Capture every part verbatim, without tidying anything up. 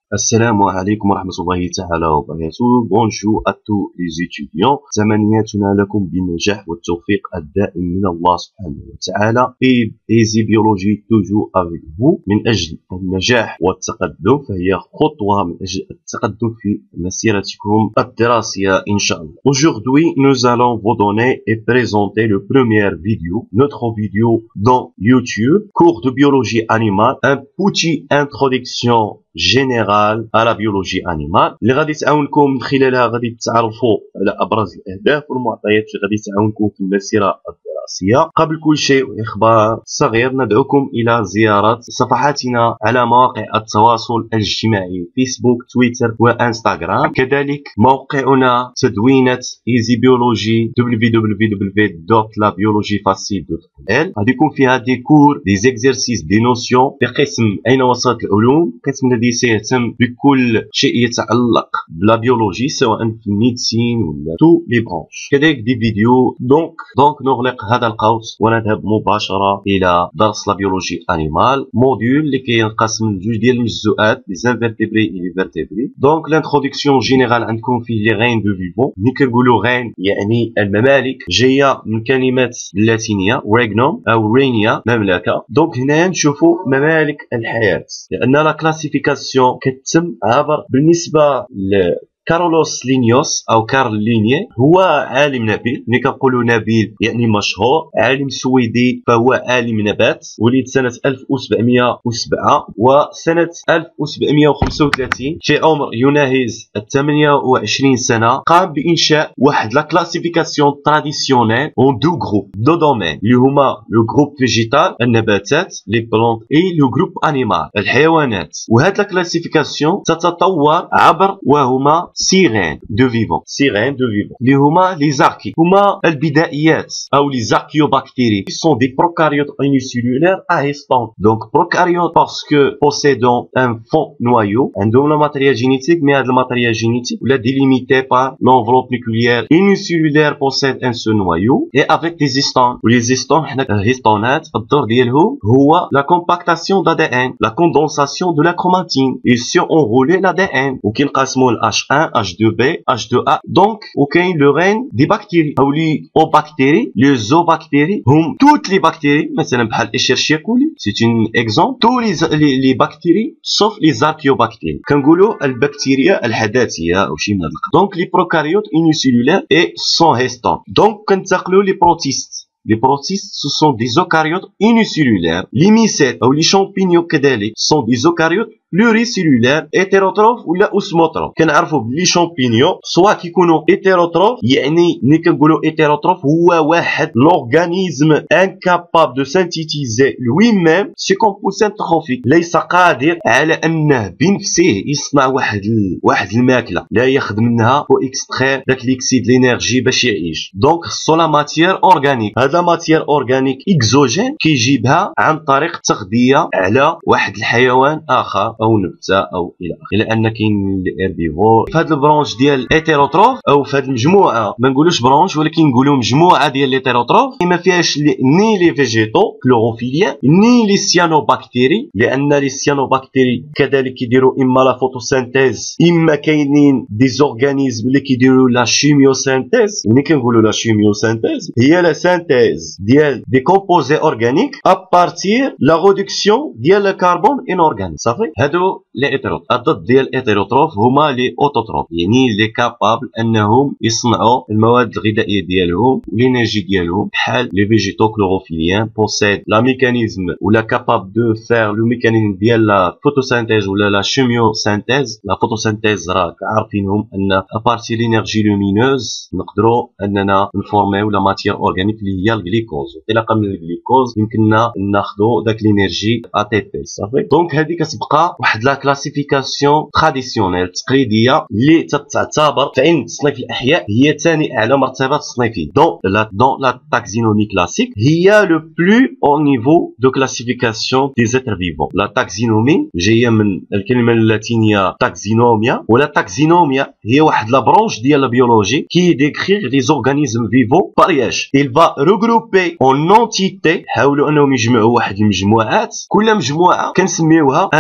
السلام عليكم ورحمة الله تعالى وبركاته. Bonjour à tous les étudiants. تمنياتنا لكم بالنجاح والتوفيق الدائم من الله سبحانه وتعالى. et Easy Biology toujours avec vous من أجل النجاح والتقدم، فهي خطوة من أجل التقدم في مسيرتكم الدراسية إن شاء الله. Aujourd'hui, nous allons vous donner et présenter le première vidéo, notre vidéo dans YouTube, cours de biologie animale, un petit introduction جينيرال على بيولوجي انيمال اللي غادي تعاونكم من خلالها غادي تعرفوا على ابرز الاهداف والمعطيات اللي غادي تعاونكم في المسيره الدراسيه. قبل كل شيء اخبار صغير، ندعوكم الى زياره صفحاتنا على مواقع التواصل الاجتماعي فيسبوك، تويتر وانستغرام، كذلك موقعنا تدوينه ايزي بيولوجي دبليو دبليو دبليو دوت لا بيولوجي فاسيل دوت ال. غادي يكون فيها دي كور، دي زيكزيرسيس، دي نوسيون في قسم اين وصلت العلوم، قسم الذي سيهتم بكل شيء يتعلق بلا بيولوجي سواء في الميديسين ولا تو لي برانش، كذلك دي فيديو. دونك دونك نغلق هذا القوس ونذهب مباشره الى درس لا بيولوجي انيمال، موديول اللي كينقسم لجوج ديال المجزوءات، لي زانفيرتيبري اي لي فيرتيبري. دونك لانتروداكسيون جينيرال عندكم فيه لي غين دو فيفون. ملي كنقولوا غين يعني الممالك، جايه من كلمات اللاتينيه ريغنوم او رينيا مملكه. دونك هنا نشوفوا ممالك الحياه، لان لا كلاسيفيكاسيون كتتم عبر بالنسبه ل كارلوس لينيوس او كارل لينيه، هو عالم نبيل. ملي كنقولوا نبيل يعني مشهور، عالم سويدي، فهو عالم نبات، ولد سنه ألف وسبعمائة وسبعة وسنه ألف وسبعمائة وخمسة وثلاثين في عمر يناهز ثمانية وعشرين سنه قام بانشاء واحد لا كلاسيفيكاسيون تراديسيونيل اون دو جروب دو دومين اللي هما لو جروب فيجيتال النباتات لي بلونت اي لو جروب انيمال الحيوانات. وهاد لا كلاسيفيكاسيون تتطور عبر وهما سيغين دو فيفون سيغين دو فيفون اللي هما لي زاركي، هما البدائيات او لي زاركيوباكتيري سون دي بروكاريوت يونيسيلولير اهيستون. دونك بروكاريوت باسكو بوسيدون ان فون نوايو، عندهم لا ماتريال جينيتيك، مي هاد الماتريال جينيتيك ولا ديليميتي بار لونفلوب نيكليير يونيسيلولير بوسيد ان سو نوايو اي افيك دي زيستون. ولي زيستون حنا الهيستونات الدور ديالهم هو لا كومباكتاسيون دا دي ان، لا كوندونساسيون دو لا كروماتين، اي سو اونغولي لا دي ان، وكينقسموا ل H un H deux B H deux A. donc وكاين لو غين دي بكتيري او لي او بكتيري لي زو بكتيري، هم توت لي بكتيري مثلا بحال اشيرشيا كولي سي اون اكزومبل، تو لي لي بكتيري سوف لي زاركيوباكتيري، كنقولوا البكتيريا الحداثيه او شي من هذا القبيل. دونك لي بروكاريوت يونيسيلولير اي سون هيستون. دونك كنتقلوا لي بروتيست. Les protistes, ce sont des eucaryotes unicellulaires. Les mycètes ou les champignons كذلك sont des eucaryotes pluricellulaires hétérotrophes ولا osmotrophes. كنعرفوا بلي شامبينيون سواء كيكونوا hétérotrophes، يعني ملي كنقولوا hétérotrophe هو واحد l'organisme incapable de synthétiser lui-même ses composants trophiques، ليس قادر على انه بنفسه يصنع واحد ال... واحد الماكله لا ياخذ منها و اكسترير داك ليكسيد لينيرجي باش يعيش. دونك خصو لا ماتيير اورغانيك، هذا ماتيير اورغانيك اكزوجين كيجيبها عن طريق التغذيه على واحد الحيوان اخر او نبته او الى اخره، لان كاين الهيربيفور. في هذا البرونش ديال الهيتيروتروف او في هذه المجموعه، ما نقولوش برونش ولكن نقولوا مجموعه ديال الهيتيروتروف، ما فيهاش ني لي فيجيتو كلوروفيليان ني لي سيانوباكتيري، لان لي سيانوباكتيري كذلك كيديروا اما لا فوتوسينتيز اما كاينين دي زورغانيزم اللي كيديروا لا شيميوسينتيز. ملي كنقولوا لا شيميوسينتيز هي لا سينتيز ديال دي كومبوزي اورغانيك ا بارتير لا ريدكسيون ديال الكربون ان اورغانيك. صافي، هادو لي هيتيروتروف. الضد ديال الهيتيروتروف هما لي اوتوتروف، يعني لي كابابل انهم يصنعوا المواد الغذائيه ديالهم والانرجي ديالهم بحال لي فيجيتو كلوروفيليان بوسيد لا ميكانيزم ولا كابابل دو فير لو ميكانيزم ديال لا فوتوسينتيز ولا لا شيميوسينتيز. لا فوتوسينتيز راه عارفينهم ان ابارتي لينيرجي لومينوز نقدروا اننا نفورميو لا ماتيير اورغانيك اللي هي الجليكوز، انطلاقا من الجليكوز يمكننا ناخذوا داك لينيرجي ا تي بي. صافي، دونك هذه كتبقى واحد لا كلاسيفيكاسيون تراديسيونيل تقليديه اللي تتعتبر في علم تصنيف الاحياء هي ثاني اعلى مرتبه تصنيفيه. دون لا دون لا تاكسينومي كلاسيك هي لو بلو او نيفو دو كلاسيفيكاسيون دي زيتر فيفون. لا تاكسينومي جايه من الكلمه اللاتينيه تاكسينوميا، ولا تاكسينوميا هي واحد لا برونش ديال البيولوجي كي ديكريغ لي زورغانيزم فيفون بارياج. il va regrouper en entité، حاولوا انهم يجمعوا واحد المجموعات، كل مجموعه كنسميوها ان تاكزون.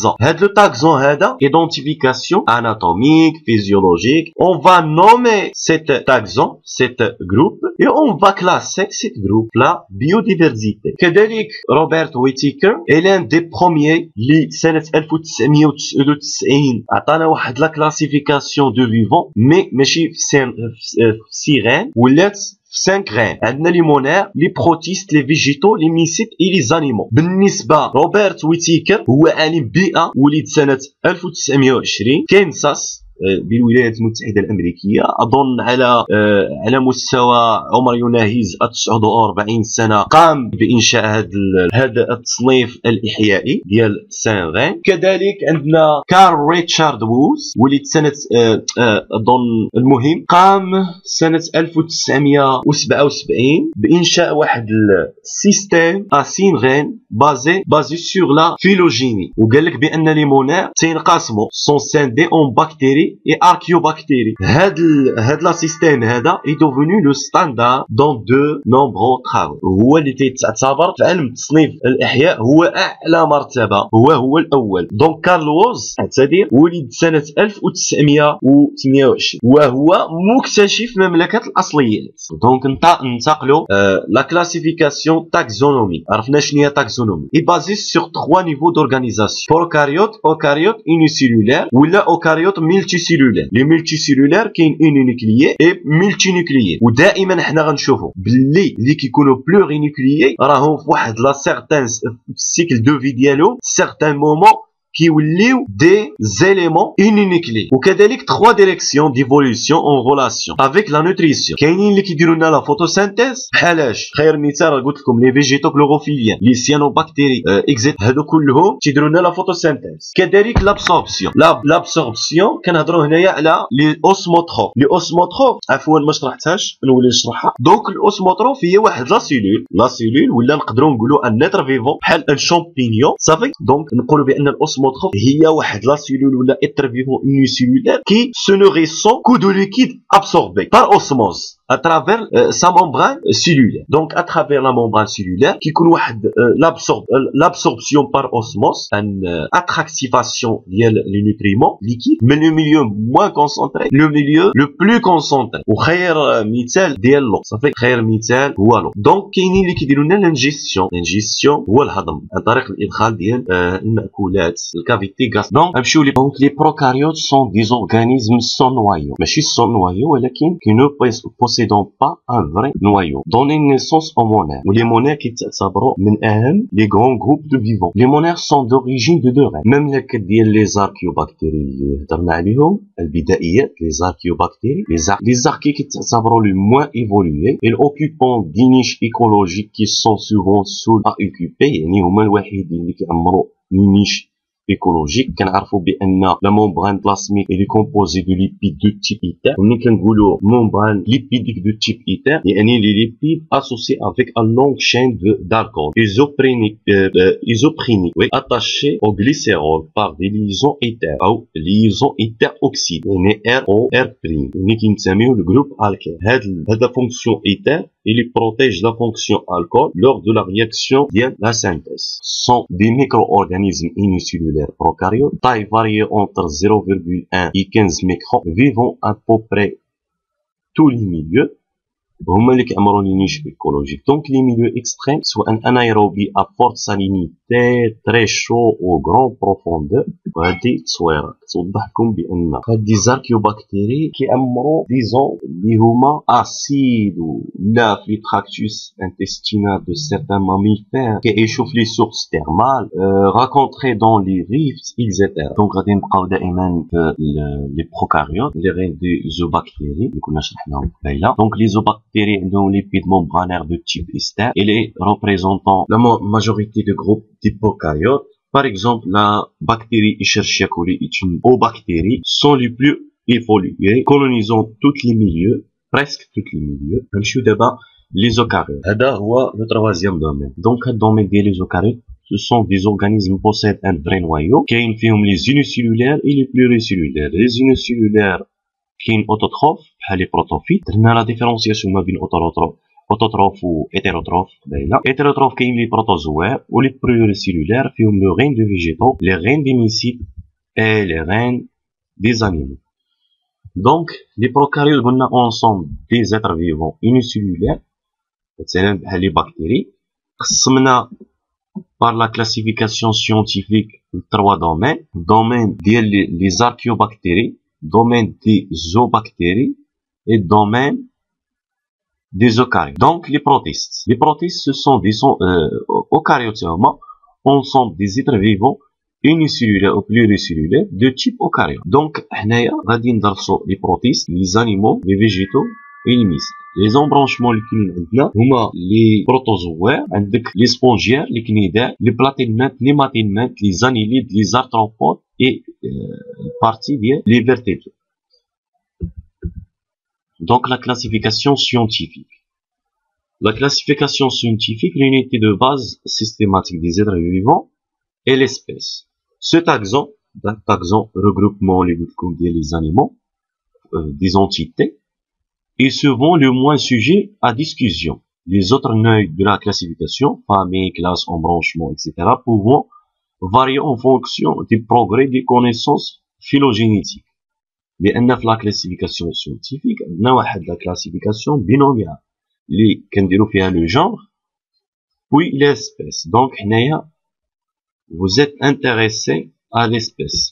taxon. هاد le taxon هذا identification anatomique, physiologique. On va nommer cet taxon, cet groupe, et on va classer cet groupe-là biodiversité. كذلك روبرت ويتيكر est l'un des premiers اللي سنة ألف وتسعمية وتسعة وتسعين عطانا واحد لا كلاسيفيكاسيون دو فيفون مي ماشي في سيغان ولات في خمس غين. عندنا لي مونير لي بروتيست لي فيجيتو لي ميسيت اي لي زانيمو. بالنسبه روبرت ويتيكر هو عالم بيئه ولد سنه ألف وتسعمية وعشرين كانساس بالولايات المتحده الامريكيه. اظن على على مستوى عمر يناهز تسعة وأربعين سنه قام بانشاء هذا هذا التصنيف الاحيائي ديال سان. كذلك عندنا كارل ريتشارد ووز ولد سنه اظن المهم قام سنه ألف وتسعمية وسبعة وسبعين بانشاء واحد السيستيم اسينغين بازي بازي سور لا فيلوجيني، وقال لك بان لي مونير تينقسموا سون ساندي اون باكتيري et archéobactéries. هاد ال... هاد لا سيستيم هذا est devenu le standard dans de nombreux travaux. هو اللي تيتعتبر في علم التصنيف الاحياء هو اعلى مرتبه، هو هو الاول. دونك كارل ووز اعتذر ولد سنه ألف وتسعمية وثمانية وعشرين وهو مكتشف مملكه الاصليات. دونك ننتقلوا لا كلاسيفيكاسيون تاكسونومي. عرفنا شنو هي تاكسونومي اي بازي سور ثلاثة نيفو دورغانيزاسيون: بروكاريوت، اوكاريوت، يونيسيلولار ولا اوكاريوت ميلتي سيلولار. لي ميلتي سيلولار كاين اونينيكليي اي ميلتي نيكليي، ودائما حنا غنشوفوا باللي اللي كيكونوا بلوري نيكليي راهم في واحد لا سيغتان سيكل دو في ديالهم سيغتان مومون كيوليو دي زيليمون اونينيكلي. وكذلك ثلاثة ديريكسيون ديفولوسيون اون ريلاسيون افيك لا نوتريسيون. كاينين اللي كيديروا لنا لا فوتوسينتيز بحالاش خير مثال قلت لكم لي فيجيتو كلوروفيليان لي سيانوباكتيري اكزيت هادو كلهم تيديروا لنا لا فوتوسينتيز. كذلك لابسوربسيون لا لابسوربسيون كنهضروا هنايا على لي اوسموتروف. لي اوسموتروف عفوا ما شرحتهاش نولي نشرحها. دونك الاوسموتروف هي واحد لا سيلول لا سيلول ولا نقدروا نقولوا ان نيتر فيفون بحال ان شامبينيون صافي. دونك نقولوا بان الاوسموتروف هي واحد لا سيلول ولا اتر فيفون يونيسيلولار كي سو نوريسون كو دو ليكيد ابسوربي بار اوسموز à travers euh, sa membrane cellulaire. Donc à travers la membrane cellulaire qui كون واحد l'absorption par osmose, une euh, attractivation ديال les nutriments liquides mais le milieu moins concentré le milieu le plus concentré. وخير مثال ديال لو صافي خير مثال هو لو. دونك كاينين اللي كيديروا لنا الانجيستيون. الانجيستيون هو الهضم عن طريق الادخال ديال euh, المأكولات الكافيتي غاس. دونك نمشيو لي دونك لي بروكاريوت سون دي اورغانيزم سون نوايو ماشي سون نوايو ولكن كي نو possédant pas un vrai noyau donnent naissance aux monères. Les monères qui تعتبروا من أهم les grands groupes de vivants. Les monères sont d'origine de deux règnes. مملكة ديال les archéobactéries اللي هضرنا عليهم البدائيات les archéobactéries les ar les archées qui تعتبروا le moins évolués et occupant des niches écologiques qui sont souvent sous à occuper. يعني هما الوحيدين اللي كيعمروا niche écologique. كنعرفوا بان لا ممبران بلازميك est composée de lipides de type éther. وملي كنقولوا ممبران lipidique de type éther يعني les lipides associés avec une longue chaîne d'alcool isoprenique euh, isoprenique oui, attachés au glycérol par des liaisons éther ou liaisons éther oxyde يعني R O R prime يعني كنسميو الجروب alkane. هاد هاد fonction éther il protège la fonction alcool lors de la réaction de la synthèse. Ce sont des micro-organismes unicellulaires prokaryotes, taille variée entre zéro virgule un et quinze microns, vivant à peu près tous les milieux. هما اللي كيعمروا لي نيش ايكولوجيك. دونك لي ميليو اكستريم سواء انايروبي ا فورت سالينيتي تري شو او غران بروفوندور. وهذه التصويره كتوضح لكم بان هاد دي زاركيوباكتيري كيعمروا ديزون اللي هما اسيد ولا في تراكتوس انتستينال دو سيرتان ماميفير كيعيشوا في لي سورس تيرمال راكونتري دون لي ريفت اكزيتيرا. دونك غادي نبقاو دائما في لي بروكاريوت لي غير دي زوباكتيري اللي كنا شرحناهم قبيله. دونك لي زوباكتيري ont lipides membranaires de type ester et les représentant la majorité de groupes des prokaryotes. Par exemple, la bactérie Escherichia coli est une eubactérie, sont les plus évoluées, colonisant tous les milieux, presque tous les milieux. نمشيو دابا les eucaryotes. هذا هو le troisième domaine. Donc, le domaine des eucaryotes, ce sont des organismes qui possèdent un vrai noyau. كاين فيهم les unicellulaires et les pluricellulaires. Les unicellulaires كاين اوتوتروف بحال لي بروتوفيت. درنا لا ديفيرونسياسيون ما بين اوتوتروف اوتوتروف و هيتيروتروف قبيله. هيتيروتروف كاين لي بروتوزوار و لي بلوريسيلولار فيهم لو غين دو فيجيتو لي غين دي ميسيت اي لي غين دي زانيمو. دونك لي بروكاريوت قلنا اونسومبل دي زيتر فيفون يونيسيلولار مثلا بحال لي باكتيري. قسمنا par la classification scientifique de trois domaines. Domaine des archéobactéries, domaine des zoobactéries et domaine des eucaryotes. Donc, les protistes. Les protistes, ce sont des euh, eucaryotes, ensemble des êtres vivants unicellulaires ou pluricellulaires de type eucaryote. Donc, les protistes, les animaux, les végétaux et les mystères. Les embranchements اللي كاينين عندنا هما لي بروتوزوار، عندك لي سبونجيار، لي كنيدات، لي بلاتينمات، لي ماتينمات، لي زانيليد، لي زارتروبود اي بارتي ديال لي فيرتيبرés. Donc la classification scientifique. La classification scientifique, l'unité de base systématique des êtres vivants est l'espèce. Ce taxon, taxon regroupement les animaux, euh, des entités, est souvent le moins sujet à discussion. Les autres nœuds de la classification, famille, classe, embranchement, et cetera, pouvant varier en fonction des progrès des connaissances phylogénétiques. لأن في la classification scientifique عندنا واحد la classification binomiale اللي كنديرو فيها le genre puis l'espèce. Donc حنايا vous êtes intéressé à l'espèce.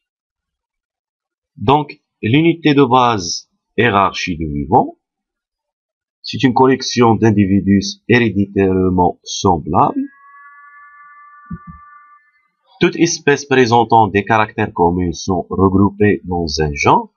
Donc l'unité de base hiérarchie de vivants, c'est une collection d'individus héréditairement semblables. Toutes espèces présentant des caractères communs sont regroupées dans un genre.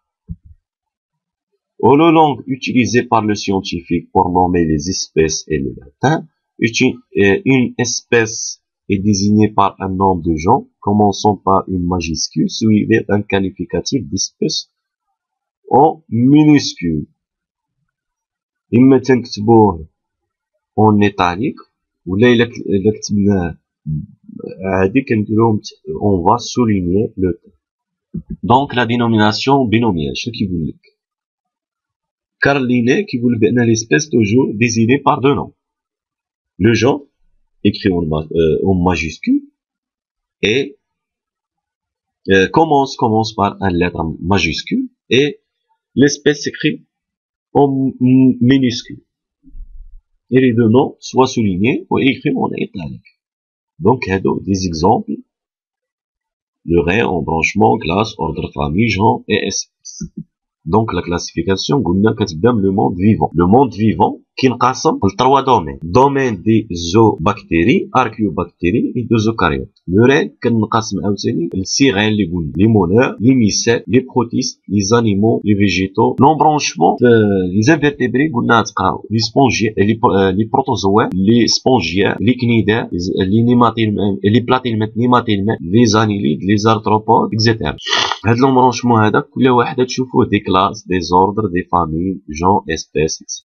Ou la langue utilisée par le scientifique pour nommer les espèces est le latin. Une espèce est désignée par un nombre de genres, commençant par une majuscule suivie d'un qualificatif d'espèce en minuscule. إما تنكتبوه en italique ولا إلا كتبناه عادي كنديروهم on va souligner le temps. Donc la dénomination binomiale شنو كيقول لك؟ كارل لينيه كيقول بأن l'espèce toujours désignée par deux noms. Le genre écrit en, euh, en majuscule et euh, commence commence par une lettre majuscule et l'espèce s'écrit en minuscule. Et les deux noms soient soulignés ou écrits en italique. Donc, il y a des exemples. Le rang, embranchement, classe, ordre, famille, genre et espèce. Donc, la classification, قلنا كتبدا من le monde vivant. Le monde vivant كينقسم ل trois domaines. Domaine des zoobactéries, archéobactéries et des eucaryotes. Le rang كنقسم عاوتاني لسي غين اللي قلنا les moneurs, les mycètes, les protistes, les animaux, les végétaux. L'embranchement, les invertébrés قلنا تقراو les spongiaires, les protozoaires, les spongiaires, les cnidaires, les nématelmes, les platyhelminths, nématelmes, les annelides, les arthropodes, et cetera. هاد l'embranchement هذا كل واحد تشوفوه des classes, des ordres, des familles, genres, espèces, et cetera.